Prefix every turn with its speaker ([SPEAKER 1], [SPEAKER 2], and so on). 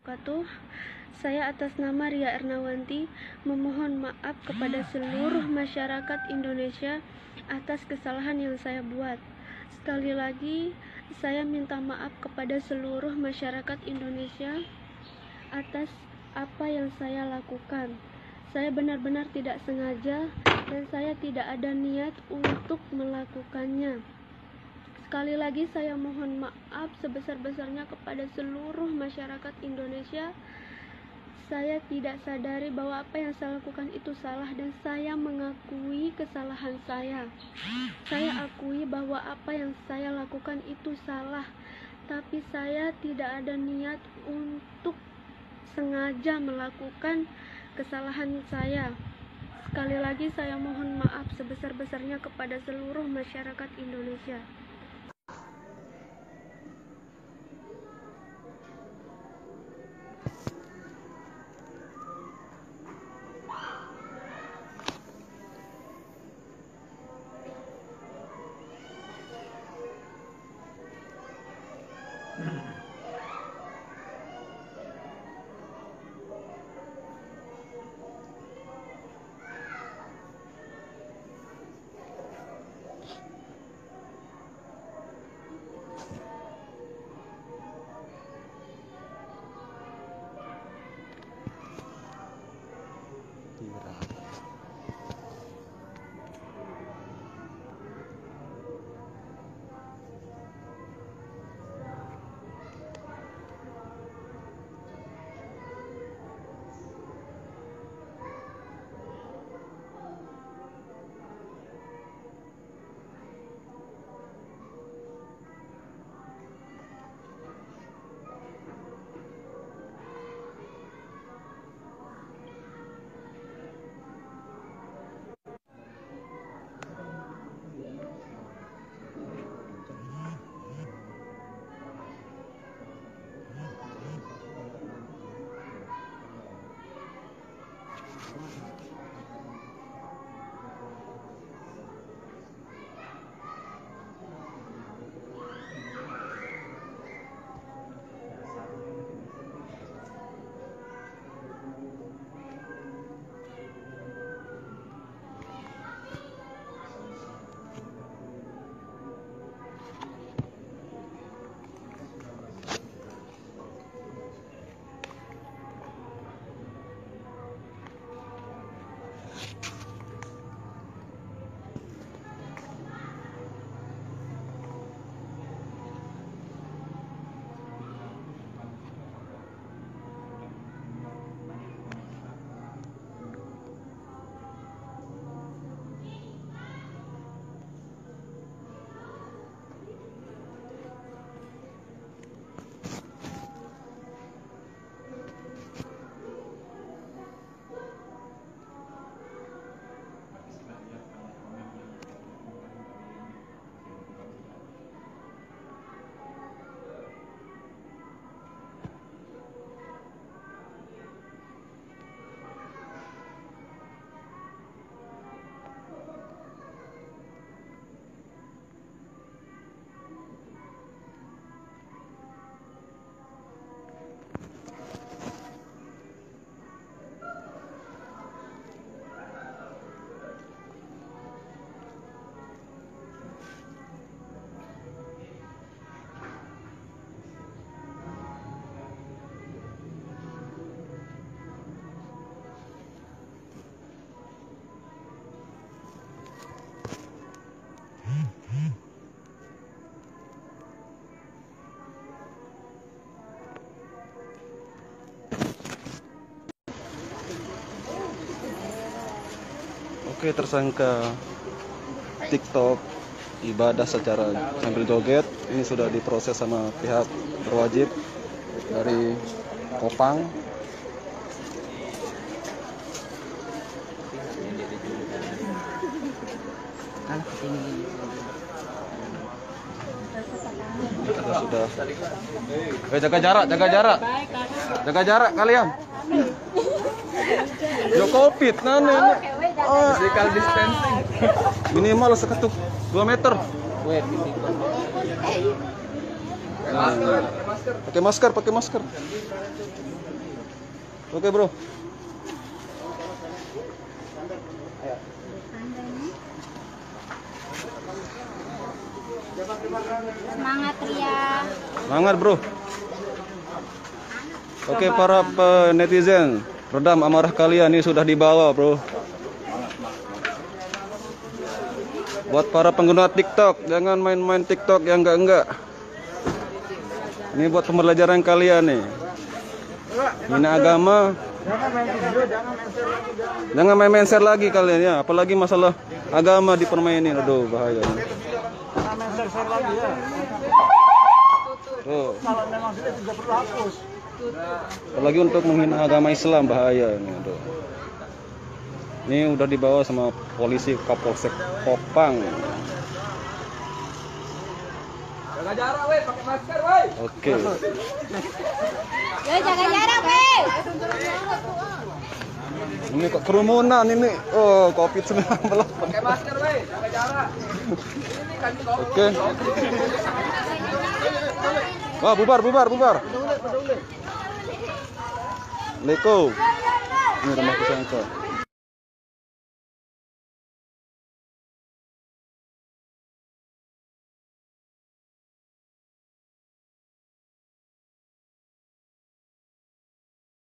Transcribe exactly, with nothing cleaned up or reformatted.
[SPEAKER 1] wabarakatuh. Saya atas nama Ria Ernawanti memohon maaf kepada seluruh masyarakat Indonesia atas kesalahan yang saya buat. Sekali lagi, saya minta maaf kepada seluruh masyarakat Indonesia atas apa yang saya lakukan. Saya benar-benar tidak sengaja dan saya tidak ada niat untuk melakukannya. Sekali lagi saya mohon maaf sebesar-besarnya kepada seluruh masyarakat Indonesia. Saya tidak sadari bahwa apa yang saya lakukan itu salah dan saya mengakui kesalahan saya. Saya akui bahwa apa yang saya lakukan itu salah, tapi saya tidak ada niat untuk sengaja melakukan kesalahan saya. Sekali lagi saya mohon maaf sebesar-besarnya kepada seluruh masyarakat Indonesia.
[SPEAKER 2] Oke, tersangka TikTok ibadah secara sambil joget ini sudah diproses sama pihak berwajib dari Kopang. Kita sudah. Oke, jaga jarak, jaga jarak, jaga jarak kalian. Yo covid, nane. Oh, physical distancing. Minimal seketuk dua meter. Pakai masker, pakai masker. Oke, Bro.
[SPEAKER 3] Semangat Ria.
[SPEAKER 2] Semangat, Bro. Oke, para netizen, redam amarah kalian, ini sudah dibawa, Bro. Buat para pengguna TikTok, jangan main-main TikTok yang enggak-enggak. Ini buat pembelajaran kalian nih. Hina agama. Jangan main-main share lagi kalian ya, apalagi masalah agama dipermainin. Aduh, bahaya. Tuh. Apalagi untuk menghina agama Islam, bahaya ini. Aduh. Ini udah dibawa sama polisi Kapolsek Kopang.
[SPEAKER 4] Jaga jarak, weh, pakai masker, weh.
[SPEAKER 2] Oke.
[SPEAKER 3] Yo jaga jarak, weh.
[SPEAKER 2] Ini kok kerumunan ini. Oh, Covid sembilan belas.
[SPEAKER 4] Pakai masker, weh, jaga jarak. Ini kan kau.
[SPEAKER 2] Oke. Wah, bubar, bubar, bubar. Leko. Ini rumah pesantren.